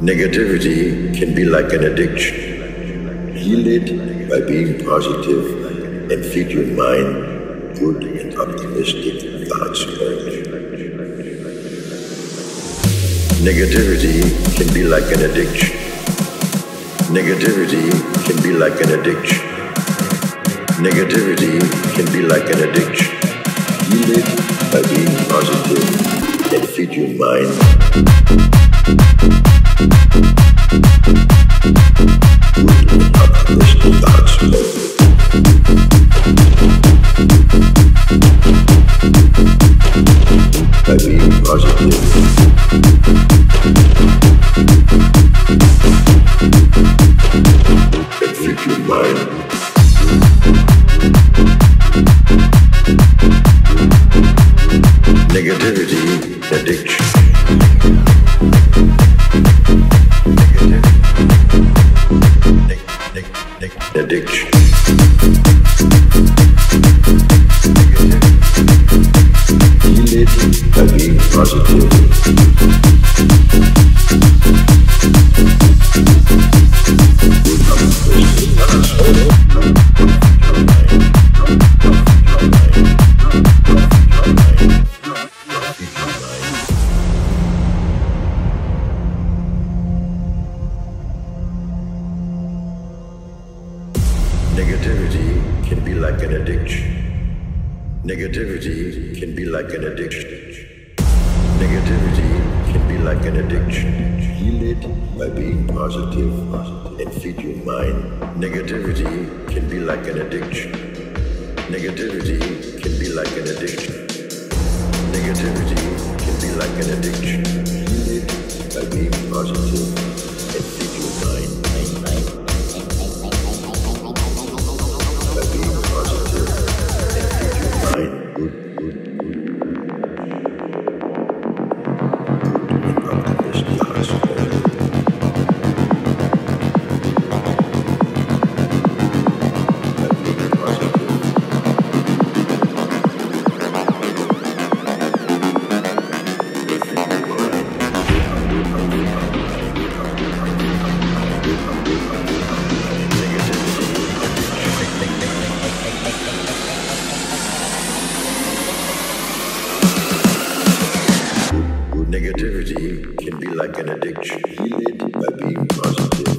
Negativity can be like an addiction. Heal it by being positive and feed your mind good and optimistic thoughts only. Negativity can be like an addiction. Negativity can be like an addiction. Negativity can be like an addiction. Heal it by being positive and feed your mind good and optimistic thoughts only. By being positive and feed your mind negativity, addiction. Addiction. Heal it by being positive. Negativity can be like an addiction. Negativity can be like an addiction. Negativity can be like an addiction. Heal it by being positive and feed your mind. Negativity can be like an addiction. Negativity can be like an addiction. Negativity can be like an addiction. Heal it by being positive and feed your mind. By being positive and feed your mind. Negativity can be like an addiction. Heal it by being positive.